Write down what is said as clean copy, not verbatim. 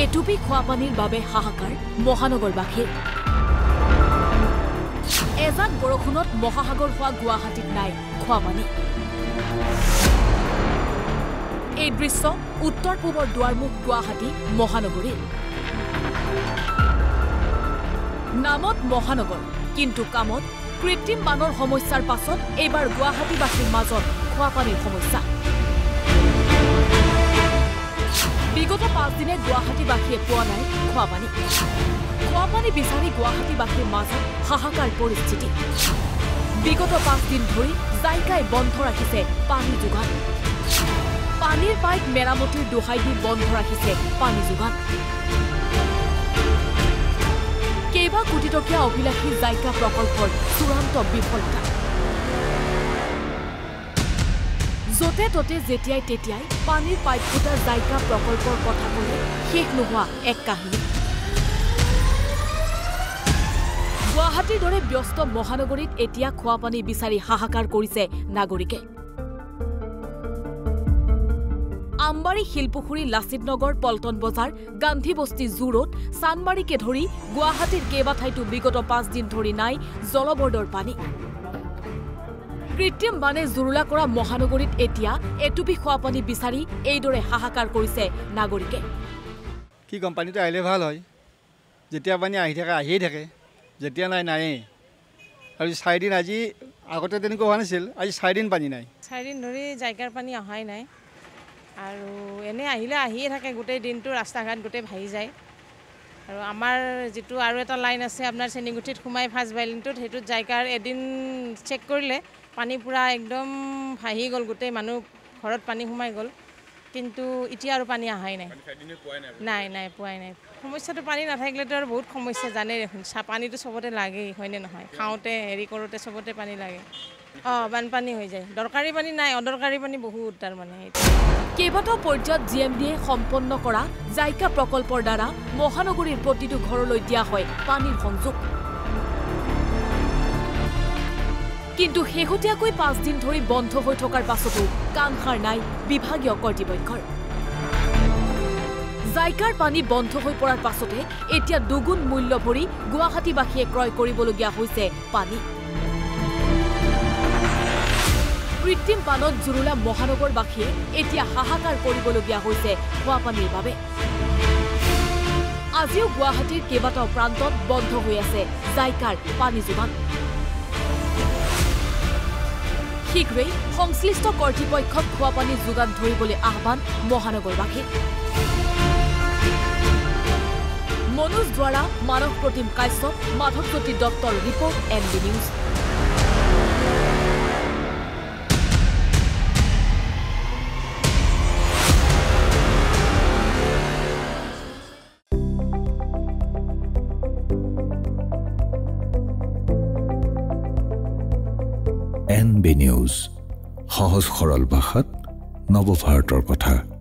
এটুপি খোৱাপানীৰ বাবে হাহাকাৰ মহানগৰবাসীৰ। এজাক বৰষুণত মহাসাগৰ হোৱা গুৱাহাটীত নাই খোৱাপানী। এই দৃশ্য উত্তৰ পূবৰ দুৱাৰমুখ গুৱাহাটী মহানগৰীৰ। নামত মহানগৰ কিন্তু কামত কৃত্ৰিম বানৰ সমস্যাৰ পাছত এইবাৰ গুৱাহাটীবাসীৰ মাজত খোৱাপানীৰ সমস্যা। বিগত 5 দিনে গুৱাহাটীবাসীয়ে পোৱা নাই খোৱাপানী। খোৱাপানী বিচাৰি গুৱাহাটীবাসীৰ মাজত হাহাকাৰ পৰিস্থিতি। বিগত 5 দিন ধৰি জাইকাই বন্ধ ৰাখিছে পানী যোগান। পানীৰ পাইপ মেৰামতিৰ দোহাই দি বন্ধ ৰাখিছে পানী যোগান। কেইবা কোটি টকীয়া অভিলাষী জাইকা প্ৰকল্পৰ চূড়ান্ত বিফলতা। য'তে ত'তে যেতিয়াই তেতিয়াই পানীৰ পাইপ ফুটা জাইকা প্ৰকল্পৰ কথা ক'লে শেষ নোহোৱা এক কাহিনী। গুৱাহাটীৰ দৰে ব্যস্ত মহানগৰীত এতিয়া খোৱাপানী বিচাৰি হাহাকাৰ কৰিছে নাগৰিকে। আমবাৰী, শিলপুখুৰী, লাচিত নগৰ, পল্টন বজাৰ, গান্ধী বস্তি, জু ৰোড, চানমাৰীকে ধৰি গুৱাহাটীৰ কেইবাঠাইতো বিগত 5 দিন ধৰি নাই জলবৰ্ডৰ পানী। কৃত্ৰিম বানে জুৰুলা কৰা মহানগৰীত এতিয়া এটুপি খোৱাপানী বিচাৰি এইদৰে হাহাকাৰ কৰিছে নাগৰিকে। কি কম, পানীটো আহিলে ভাল হয়। যেতিয়া পানী আহি থাকে আহিয়ে থাকে, যেতিয়া নাই নায়েই। আৰু 4 দিন আজি আগতে তেনেকুৱা হোৱা নাছিল, আজি 4 দিন পানী নাই। 4 দিন ধৰি জাইকাৰ পানী অহাই নাই আৰু এনে আহিলে আহিয়ে থাকে। গোটেই দিনটো ৰাস্তা ঘাট গোটেই ভাহি যায়। আৰু আমাৰ যিটো আৰু এটা লাইন আছে আপোনাৰ চেনিগুঠিত সোমাই ফাৰ্ষ্ট বাইলিনটোত, সেইটোত জাইকাৰ এদিন চেক কৰিলে পানী পুৰা একদম ভাহি গ'ল, গোটেই মানুহ ঘৰত পানী সোমাই গ'ল। কিন্তু এতিয়া আৰু পানী অহাই নাই। নাই পোৱাই নাই। সমস্যাটো পানী নাথাকিলেতো আৰু বহুত সমস্যা জানেই দেখোন। পানীটো চবতে লাগেই, হয়নে নহয়? খাওঁতে হেৰি কৰোঁতে চবতে পানী লাগে। বানপানী হৈ যায়। দৰকাৰী পানী নাই, অদৰকাৰী পানী বহুত। তাৰমানে কেইবাটাও পৰ্যায়ত GMDয়ে সম্পন্ন কৰা জাইকা প্ৰকল্পৰ দ্বাৰা মহানগৰীৰ প্ৰতিটো ঘৰলৈ দিয়া হয় পানীৰ সংযোগ। কিন্তু শেহতীয়াকৈ 5 দিন ধৰি বন্ধ হৈ থকাৰ পাছতো কাণসাৰ নাই বিভাগীয় কৰ্তৃপক্ষৰ। জাইকাৰ পানী বন্ধ হৈ পৰাৰ পাছতে এতিয়া দুগুণ মূল্য ভৰি গুৱাহাটীবাসীয়ে ক্ৰয় কৰিবলগীয়া হৈছে পানী। কৃত্ৰিম বানত জুৰুলা মহানগৰবাসীয়ে এতিয়া হাহাকাৰ কৰিবলগীয়া হৈছে খোৱাপানীৰ বাবে। আজিও গুৱাহাটীৰ কেইবাটাও প্ৰান্তত বন্ধ হৈ আছে জাইকাৰ পানী যোগান। শীঘ্ৰেই সংশ্লিষ্ট কৰ্তৃপক্ষক খোৱাপানী যোগান ধৰিবলৈ আহ্বান মহানগৰবাসীৰ। মনোজ দ্বাৰা, মানৱ প্ৰতিম কাশ্যপ, মাধৱজ্যোতি দত্তৰ report, NB news. NB news, সহজ সৰল ভাষাত নৱভাৰতৰ কথা।